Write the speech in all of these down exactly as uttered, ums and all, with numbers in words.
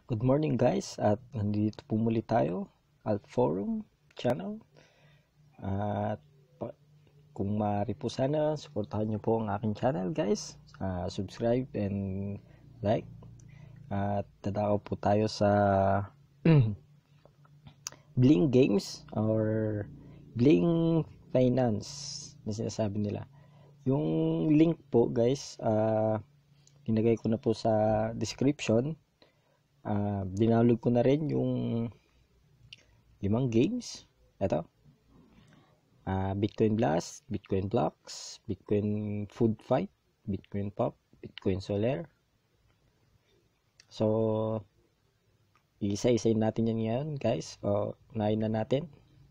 Good morning guys, at nandito po muli tayo at Forum Channel. At pa- kung maaari po sana, supportahan nyo po ang aking channel guys. Uh, subscribe and like. At dadako po tayo sa Bling Games or Bling Finance na sinasabi nila. Yung link po guys, uh, inagay ko na po sa description. Uh, dinownload ko na rin yung limang games. Ito. Uh, Bitcoin Blast, Bitcoin Blocks, Bitcoin Food Fight, Bitcoin Pop, Bitcoin Solar. So, isa-isayin natin yan ngayon, guys. O, unahin na natin.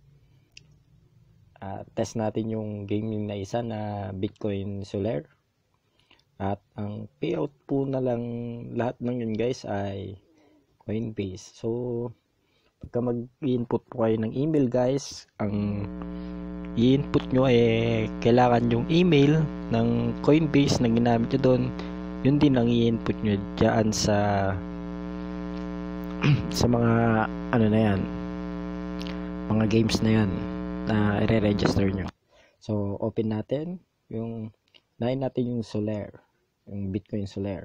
Uh, test natin yung gaming na isa na Bitcoin Solar. At ang payout po na lang lahat ng yun, guys, ay Coinbase. So, pagka mag-input po kayo ng email guys, ang i-input nyo eh kailangan yung email ng Coinbase na ginamit nyo doon. Yun din ang i-input nyo dyan sa sa mga ano na yan, mga games na yan na i-register nyo. So, open natin yung nahin natin yung Solar, yung Bitcoin Solar.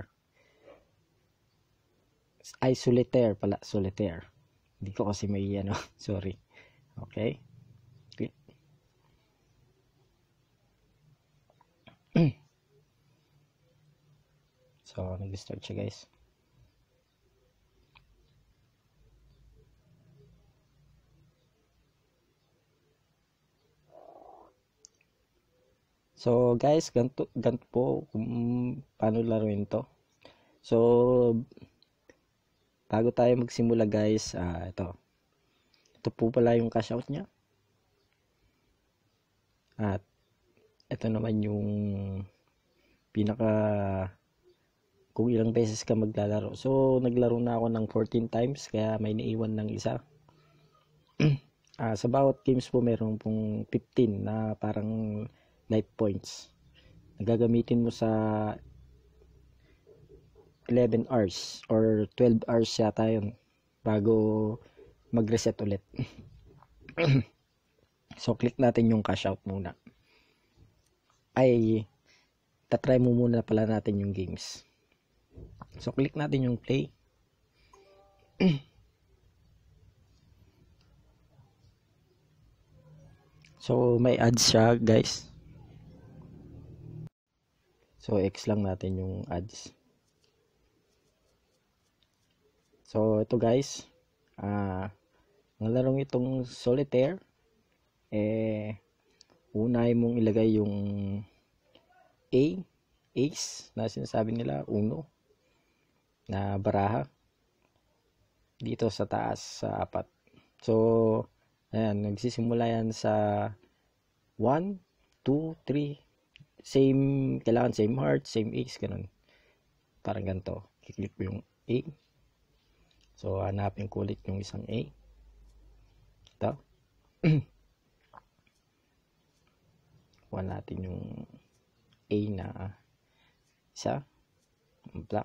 Ay, solitaire pala, solitaire. Hindi ko kasi may ano, sorry. Okay. Okay. So, nag-start siya guys. So, guys, ganito, ganito po kung paano laruin to. So, bago tayo magsimula guys, uh, ito. Ito po pala yung cash out niya. At ito naman yung pinaka kung ilang beses ka maglalaro. So, naglaro na ako ng fourteen times kaya may naiwan ng isa. uh, sa bawat games po meron pong fifteen na parang life points. Nagagamitin mo sa eleven hours or twelve hours yata yun bago mag-reset ulit. So, click natin yung cash out muna. Ay, tatry mo muna pala natin yung games. So, click natin yung play. So, may ads siya, guys. So, X lang natin yung ads. So, ito guys. Ah, uh, ang larong itong solitaire, eh, unahin mong ilagay yung A, ace, na sinasabi nila, uno, na baraha, dito sa taas, sa apat. So, ayan, nagsisimula yan sa one, two, three, same, kailangan same heart, same ace, ganun. Parang ganito. Kiklik mo yung A. So, hanapin ko ulit yung isang A. Ito. Kuha natin yung A na isa. Black.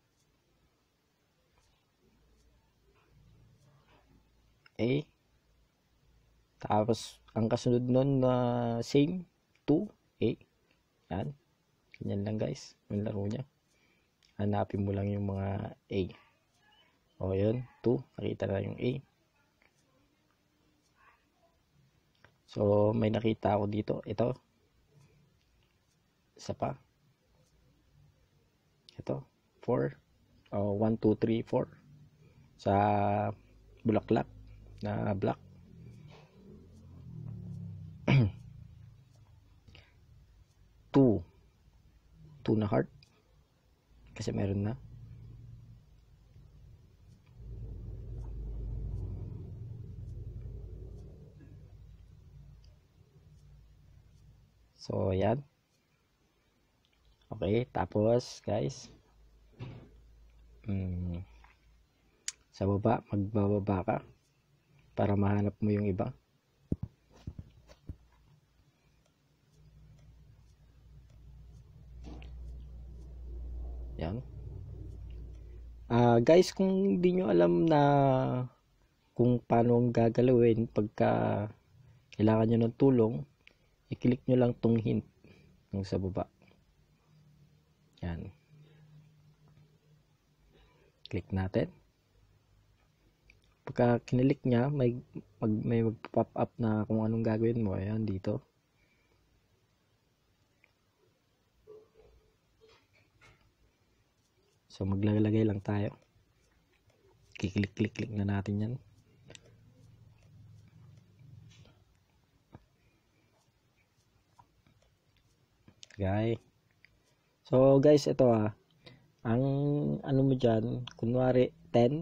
A. Tapos, ang kasunod nun na uh, same, two, A. Yan. Ganyan lang guys. Yung laro niya. Hanapin mo lang yung mga A. O, yun. two. Nakita na yung A. So, may nakita ako dito. Ito. Isa pa. Ito. four. O, one, two, three, four. Sa bulaklak na black. two. two na heart. Kasi meron na. So, yan. Okay, tapos, guys, hmm, sa baba, magbababa ka para mahanap mo yung iba. Yan. Ah, guys, kung hindi nyo alam na kung paano ang gagalawin pagka kailangan nyo ng tulong, i-click nyo lang tong hint yung sa baba. Yan. Click natin. Pagka kinilik niya, may, mag, may mag-pop up na kung anong gagawin mo. Ayan, dito. So, maglalagay lang tayo. Kiklik-klik-klik na natin yan. Okay. So, guys, ito ah. Ang ano mo dyan, kunwari ten.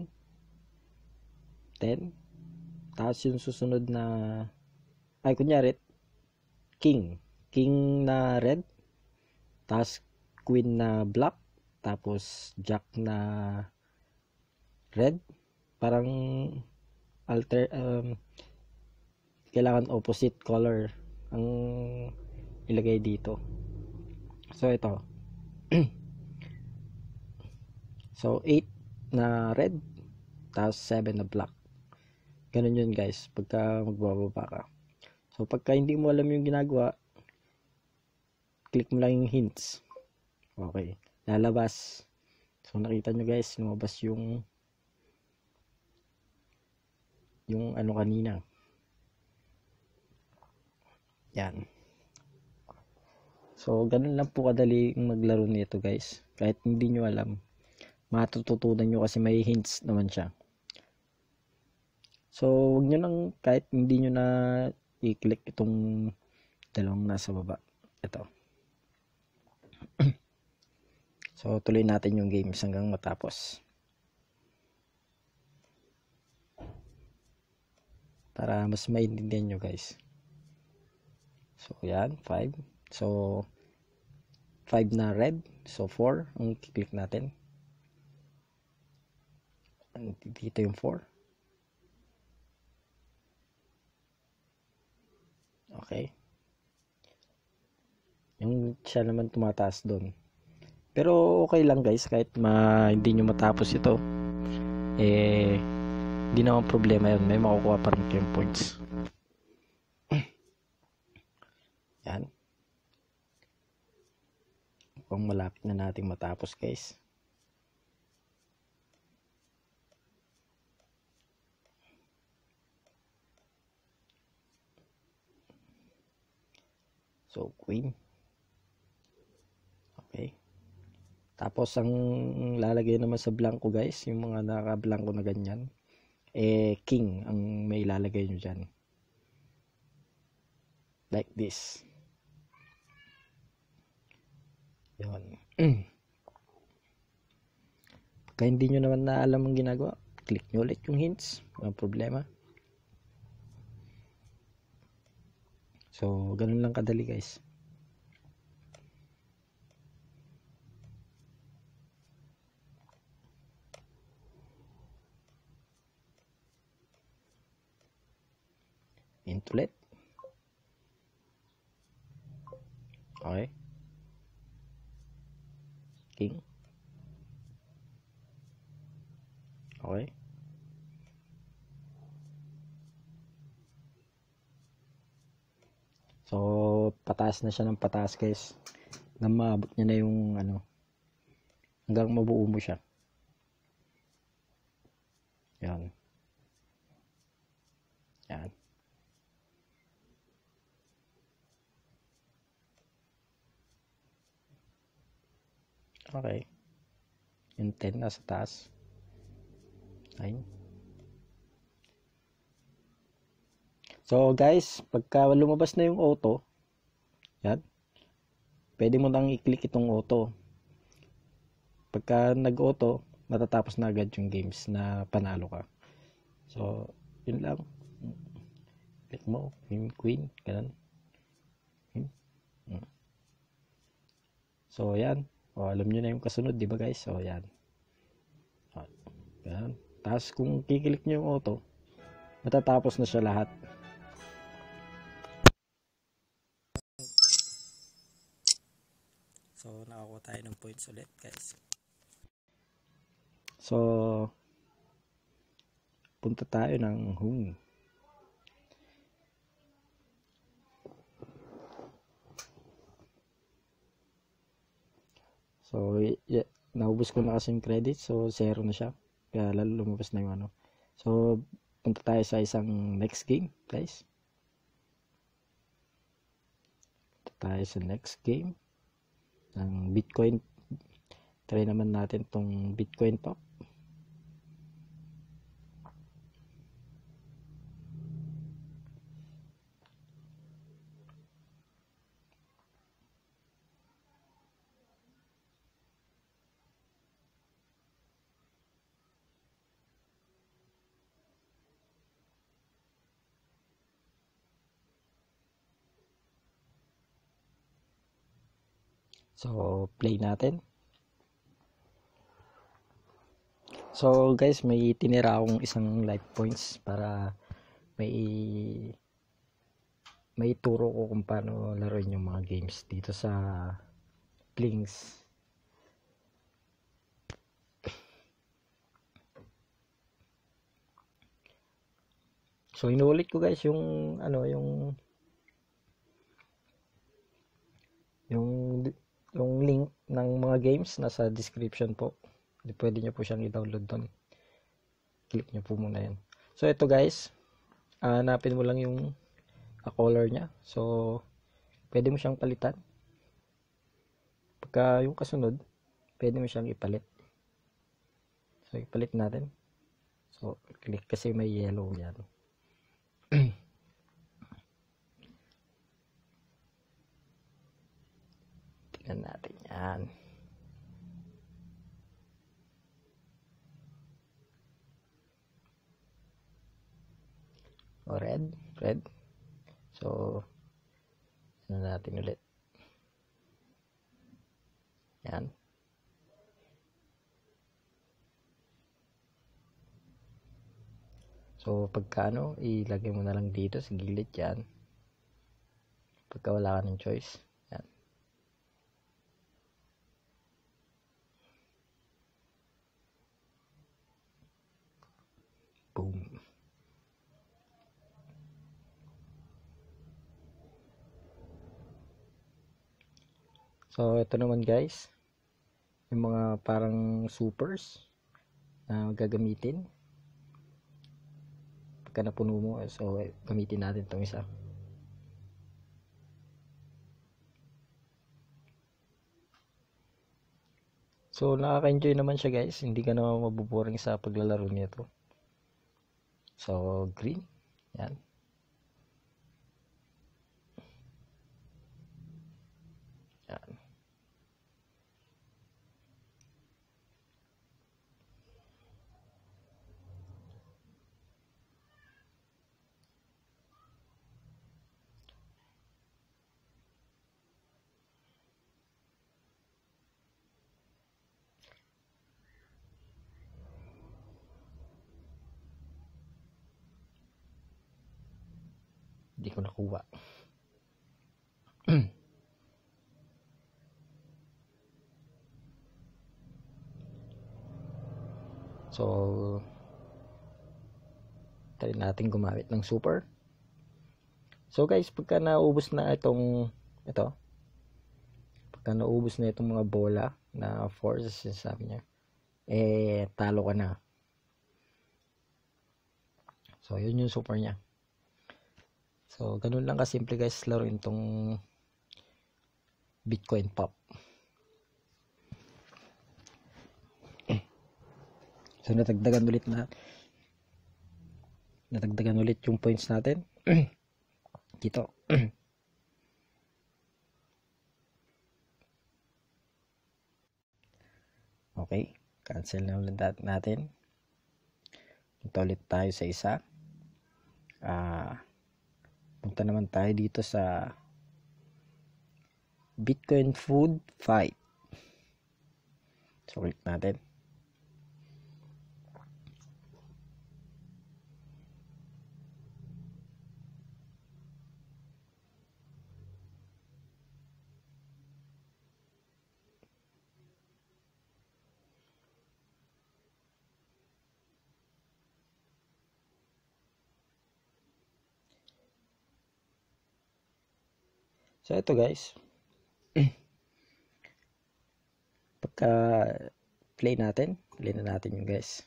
ten. Tapos yung susunod na, ay, kunyari, king. King na red. Tapos, queen na black. Tapos, jack na red. Parang, alter, um, kailangan opposite color ang ilagay dito. So, ito. So, eight na red. Tapos, seven na black. Ganun yun, guys. Pagka magbababa ka. So, pagka hindi mo alam yung ginagawa, click mo lang yung hints. Okay. Lalabas. So, nakita nyo, guys. Lumabas yung yung ano kanina. Yan. So, ganun lang po kadali maglaro nito, guys. Kahit hindi nyo alam, matututunan nyo kasi may hints naman siya. So, wag nyo nang, kahit hindi nyo na i-click itong dalawang nasa baba. Ito. So, tuloy natin yung games hanggang matapos. Para mas maintindihan nyo, guys. So, yan. five. So, five na red. So, four ang i-click natin. Dito yung four. Okay. Yung siya naman tumataas doon. Pero okay lang, guys, kahit ma hindi nyo matapos ito. Eh, hindi naman problema yun. May makukuha pa rin kayong points. Yan. Kung malapit na nating matapos, guys. So, queen. Okay. Tapos, ang lalagay naman sa blanco, guys, yung mga naka-blanco na ganyan, eh, king ang may ilalagay nyo dyan. Like this. Yun. Pagka hindi nyo naman na alam ang ginagawa, click nyo ulit yung hints. Walang problema. So, ganun lang kadali, guys. Hint ulit. Okay. King. Okay. So, pataas na siya ng pataas, guys. Hanggang maabot niya na yung ano, hanggang mabuo mo siya. Yan. Yan. Okay. Yung ten nasa taas. nine. So, guys, pagka lumabas na yung auto, yan, pwede mo nang i-click itong auto. Pagka nag-auto, matatapos na agad yung games na panalo ka. So, yun lang. Click mo, yung queen, ganun. So, yan. O, alam nyo na yung kasunod, di ba, guys? So, yan. O, ganun. Tapos, kung kiklik nyo yung auto, matatapos na siya lahat. So, nakakuha tayo ng points ulit, guys. So, punta tayo ng home. So, y- naubos ko na kasi yung credit. So, zero na siya. Kaya lalo lumabas na yung ano. So, punta tayo sa isang next game, guys. Punta tayo sa next game ng Bitcoin. Try naman natin tong Bitcoin Pop. So, play natin. So, guys, may tinira akong isang life points para may may turo ko kung paano laruin yung mga games dito sa Blinks. So, inuulit ko guys yung ano, yung yung yung link ng mga games nasa description po. Pwede nyo po siyang i-download doon. Click nyo po muna yan. So, ito guys, uh, hanapin mo lang yung uh, color nya. So, pwede mo siyang palitan. Pagka yung kasunod, pwede mo siyang ipalit. So, ipalit natin. So, click kasi may yellow yan. Tingnan natin yan. O, red. Red. So, ano natin ulit. Yan. So, pagka ano, ilagay mo na lang dito sa gilid yan. Pagka wala ka ng choice. Yan. Boom. So, ito naman guys. Yung mga parang supers na gagamitin. Pagka napuno mo, so gamitin natin itong isa. So, nakaka-enjoy naman siya guys. Hindi ka naman mabuboring sa paglalaro nito. So, green. Yan. Yan. Hindi ko nakuha. So, try natin gumamit ng super. So guys, pagka naubos na itong ito, pagka naubos na itong mga bola na forces, sabi niya, eh talo ka na. So, yun yung super niya. So, ganun lang kasimple guys, laruin tong Bitcoin Pop. So, natagdagan ulit na natagdagan ulit yung points natin. Dito. Okay. Cancel na ulit natin. Punta ulit tayo sa isa. Ah, punta naman tayo dito sa Bitcoin Food Fight. So, click natin. So ito guys, pagka play natin, play na natin yung guys.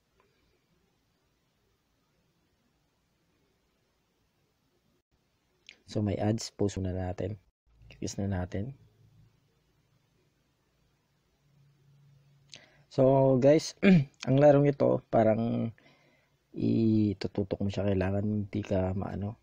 So may ads, post na natin. Kiss na natin. So guys, ang larong ito parang itututok mo siya, kailangan hindi ka maano.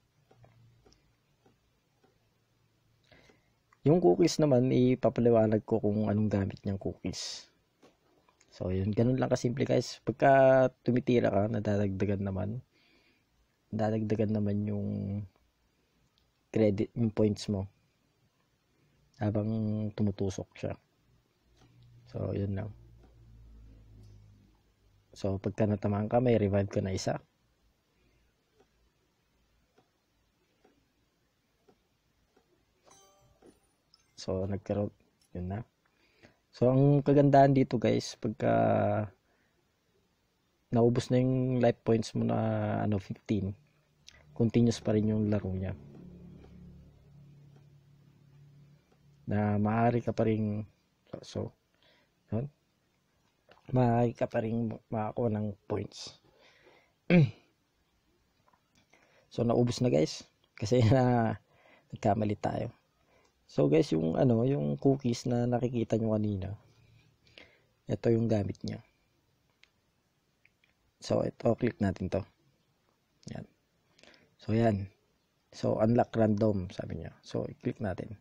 Yung cookies naman, ipapaliwanag ko kung anong gamit niyang cookies. So yun, ganun lang kasimple guys. Pagka tumitira ka, nadadagdagan naman. Nadadagdagan naman yung credit, yung points mo habang tumutusok siya. So yun lang. So pagka natamaan ka, may revive ka na isa. So nagkaroon, yun na. So ang kagandahan dito guys, pagka naubos na yung life points mo na ano fifteen, continuous pa rin yung laro niya. Na maaari ka pa rin, so yun, maaari ka pa rin makakuha ng points. So naubos na guys kasi na nagkamali tayo. So guys, yung ano, yung cookies na nakikita nyo kanina, ito yung gamit niya. So ito, click natin to. Yan. So yan. So unlock random, sabi niya. So i-click natin.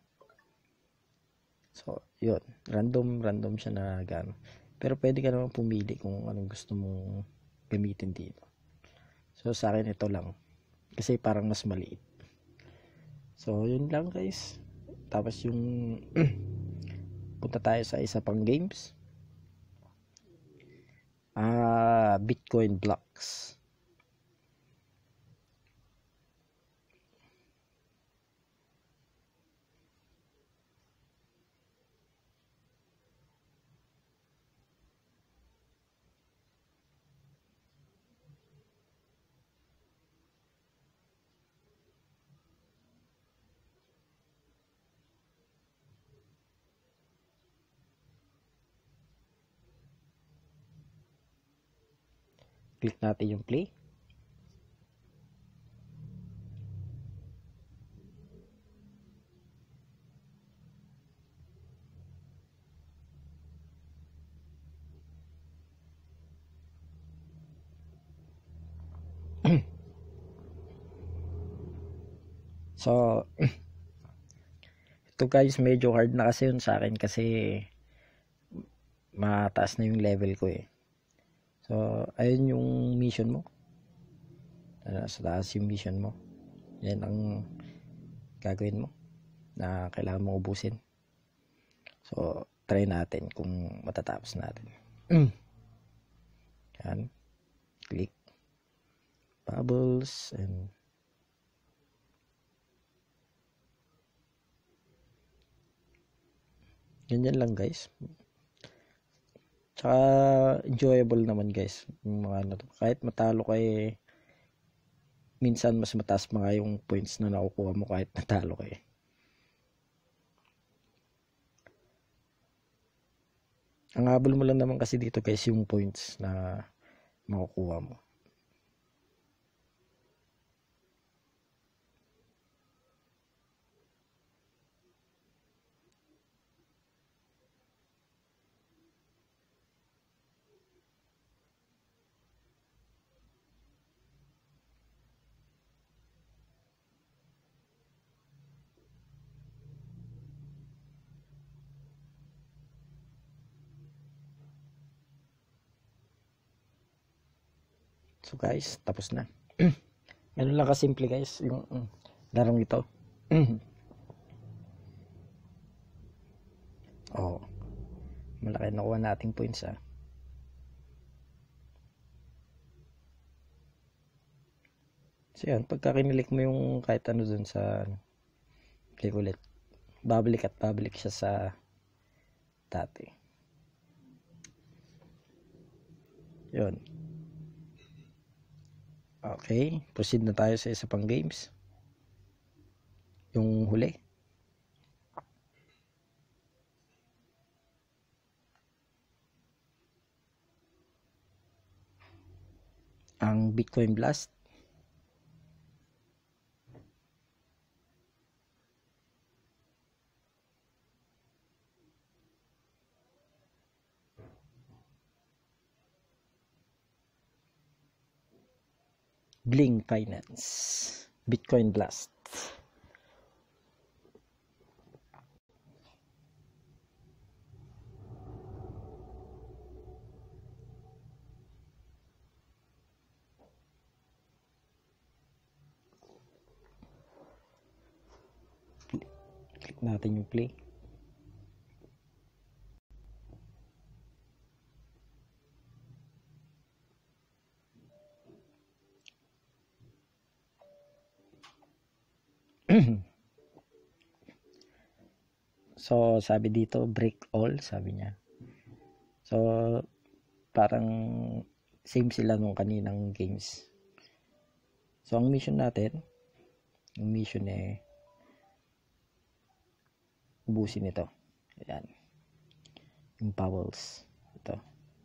So yun, random random siya na gano. Pero pwede ka naman pumili kung anong gusto mong gamitin dito. So sa akin ito lang kasi parang mas maliit. So yun lang guys. Tapos yung punta tayo sa isa pang games. Ah, Bitcoin blocks. Click natin yung play. So ito guys, medyo hard na kasi yun sa akin kasi mataas na yung level ko eh. So ayun yung mission mo. Sa taas yung mission mo. Yan ang gagawin mo na kailangan mo ubusin. So try natin kung matatapos natin. Yan. Click. Bubbles and ganyan lang guys. Tsaka enjoyable naman guys yung mga ano to. Kahit matalo kay minsan mas mataas mga yung points na nakukuha mo kahit natalo kayo. Ang habol mo lang naman kasi dito guys yung points na makukuha mo. So guys, tapos na. Ganun lang kasimple guys yung um, larong ito. Oh, malaki nakuha nating points ah. So yan, pagka kinilik mo yung kahit ano dun sa click ulit, babalik at babalik siya sa dati. Yun. Okay, proceed na tayo sa isa pang games. Yung huli. Bitcoin Blast. Bling Finance, Bitcoin Blast. Click natin yung play. So, sabi dito, break all, sabi niya. So, parang same sila nung kaninang games. So, ang mission natin, ang mission eh, ubusin ito. Ayan. Yung bubbles. Ito.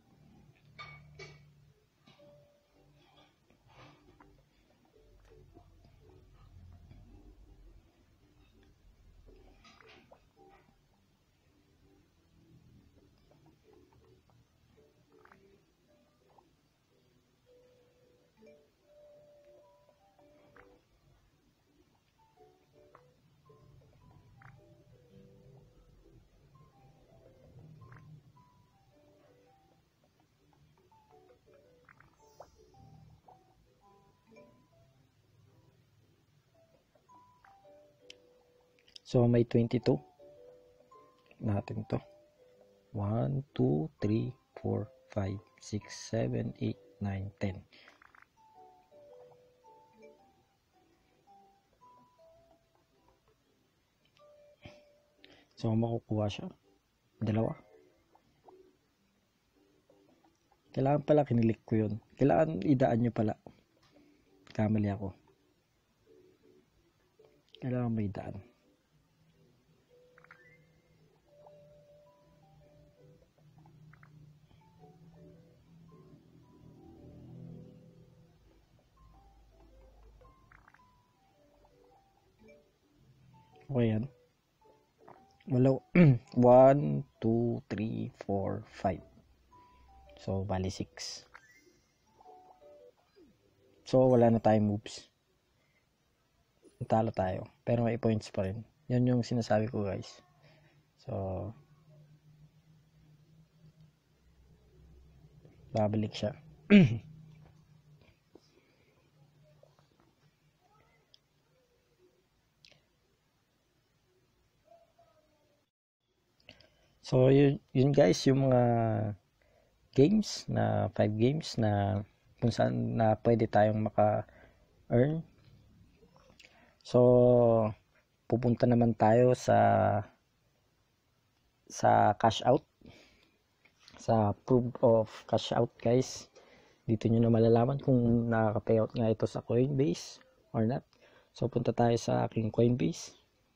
So, may twenty-two. Natin to. one, two, three, four, five, six, seven, eight, nine, ten. So, makukuha siya. Dalawa. Kailangan pala kinilik ko yun. Kailangan idaan nyo pala. Kamali ako. Kailangan may daan. Okay yan. Wala. one, two, three, four, five. So, bali six. So, wala na tayong moves. Talo tayo. Pero may points pa rin. Yan yung sinasabi ko, guys. So, babalik siya. So, yun, yun guys, yung mga games na five games na kung saan na pwede tayong maka-earn. So, pupunta naman tayo sa sa cash out. Sa proof of cash out, guys. Dito nyo na malalaman kung nakaka-payout nga ito sa Coinbase or not. So, punta tayo sa aking Coinbase.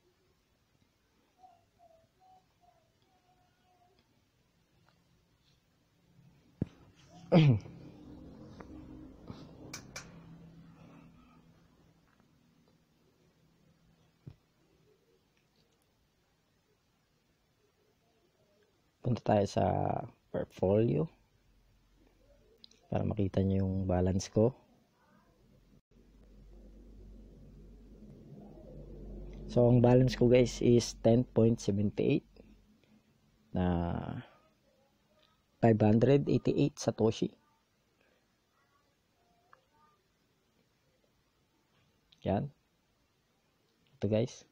Punta tayo sa portfolio para makita nyo yung balance ko. So, ang balance ko, guys, is ten point seven eight na five hundred eighty-eight Satoshi. Yan. Ito, guys.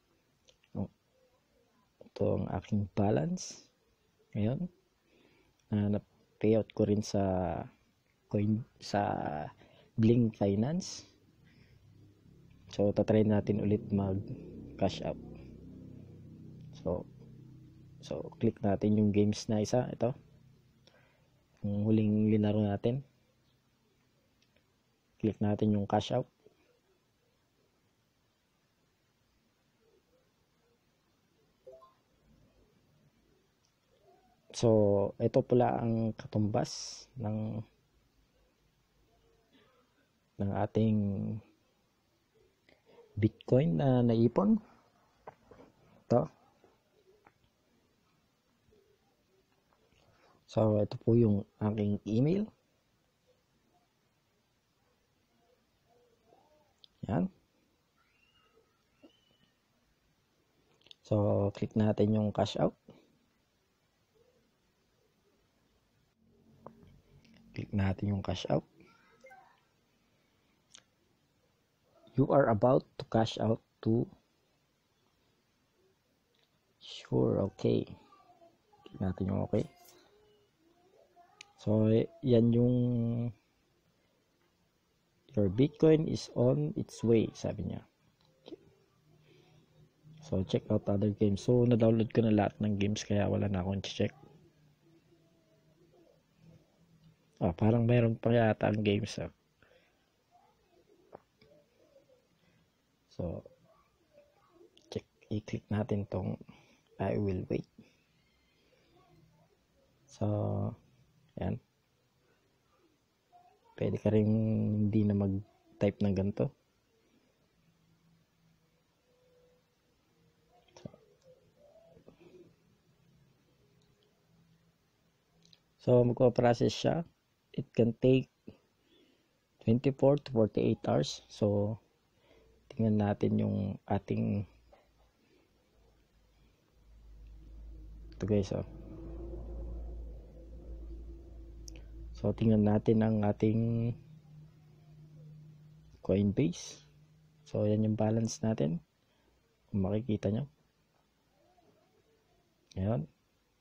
Ito ang aking balance. Ngayon, uh, na-payout ko rin sa coin sa Bling Finance. So, tatry natin ulit mag cash out. So, so click natin yung games na isa. Ito. Yung huling linaro natin. Click natin yung cash out. So, ito pala ang katumbas ng ng ating Bitcoin na naipon. Ito. So, ito po yung aking email. Yan. So, click natin yung cash out. Click natin yung cash out. You are about to cash out to. Sure, okay. Click natin yung okay. So, yan yung your Bitcoin is on its way, sabi niya. So, check out other games. So, na-download ko na lahat ng games kaya wala na akong check. Ah, parang mayroon pa yata ang games. Ah. So, check. I-click natin tong I will wait. So, yan. Pwede ka rin hindi na mag-type ng ganito. So, magpa-process siya. It can take twenty-four to forty-eight hours. So, tingnan natin yung ating ito guys, oh. So, tingnan natin ang ating Coinbase. So, yan yung balance natin. Kung makikita nyo. Ayan.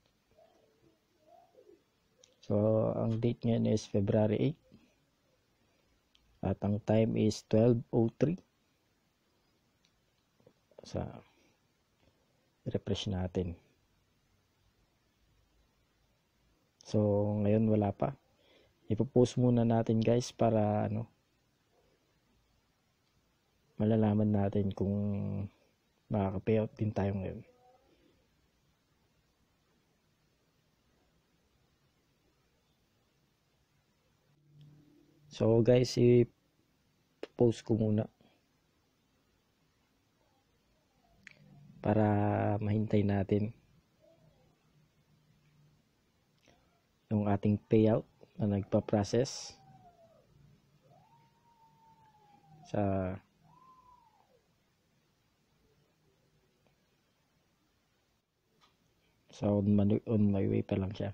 So, ang date ngayon is February eighth. At ang time is twelve oh three. So, refresh natin. So, ngayon wala pa. Ipopost muna natin guys para ano, malalaman natin kung makaka-payout din tayo ngayon. So guys, i-post ko muna para mahintay natin yung ating payout na nagpa-process sa so on my, on my way pa lang siya.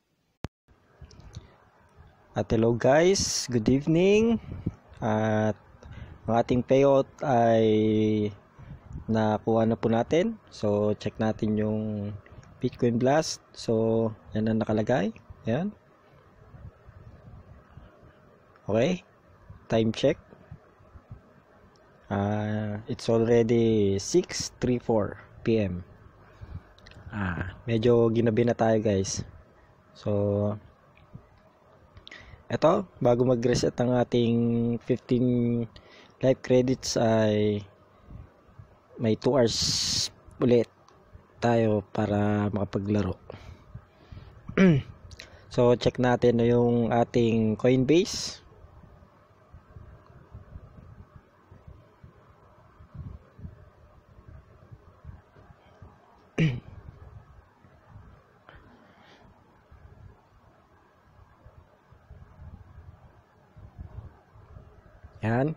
At hello guys, good evening. At ang ating payout ay nakuha na po natin. So check natin yung Bitcoin Blast. So yan ang nakalagay. Yan. Okay. Time check. Uh, it's already six thirty-four p m Ah, medyo ginabi na tayo guys. So eto, bago mag-reset ang ating fifteen live credits ay may two hours ulit tayo para makapaglaro. So check natin na yung ating Coinbase. Yan.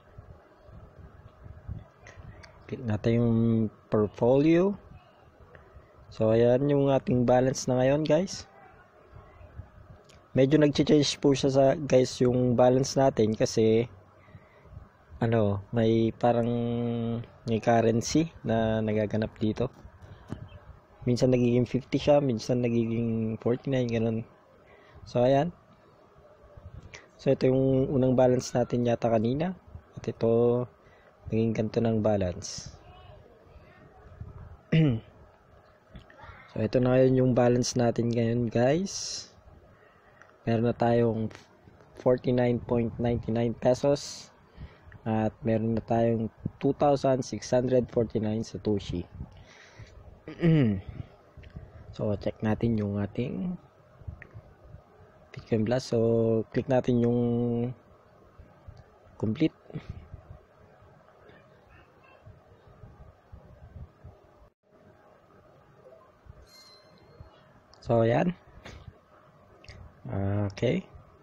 Click natin yung portfolio. So ayan yung ating balance na ngayon guys. Medyo nag-change po siya sa guys yung balance natin kasi ano, may parang may currency na nagaganap dito. Minsan nagiging fifty siya, minsan nagiging forty-nine, ganun. So ayan. So ito yung unang balance natin yata kanina. At ito naging ganito ng balance. So ito na ngayon yung balance natin ngayon guys. Meron na tayong forty-nine point nine nine pesos. At meron na tayong two thousand six hundred forty-nine satoshi. So check natin yung ating Bitcoin Blast. So click natin yung complete. So yan. Okay.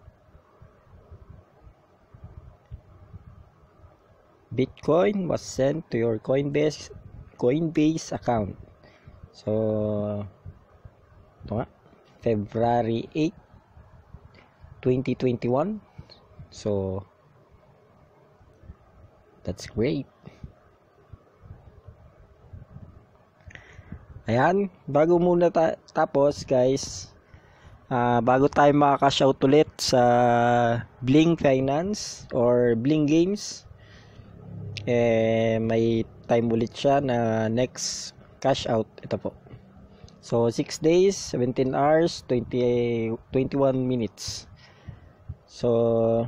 Bitcoin was sent to your Coinbase Coinbase account. So ito nga, February eighth, twenty twenty-one. So that's great. Ayan, bago muna ta- tapos guys, uh, bago tayo makaka-shout ulit sa Bling Finance or Bling Games, eh may time ulit siya na next cash out. Ito po. So six days, seventeen hours, twenty, twenty-one minutes. So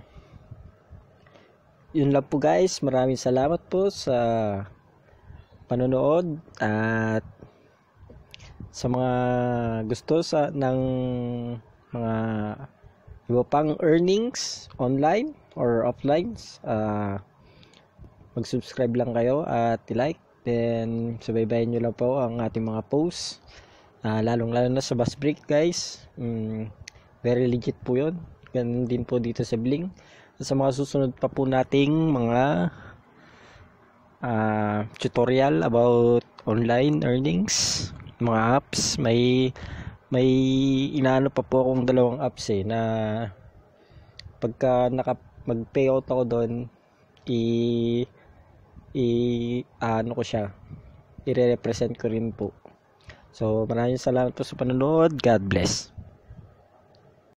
yun lang po guys. Maraming salamat po sa panonood at sa mga gusto sa ng mga iba pang earnings online or offline, uh, mag-subscribe lang kayo at i-like, then subaybayan nyo lang po ang ating mga posts, uh, lalong lalo na sa bus break guys. mm, very legit po yun. Ganun din po dito sa Bling. At sa mga susunod pa po nating mga uh, tutorial about online earnings, mga apps, may may inaano pa po akong dalawang apps eh, na pagka naka mag-payout ako doon, i i ano ko siya, i-represent ko rin po. So maraming salamat po sa panonood. God bless.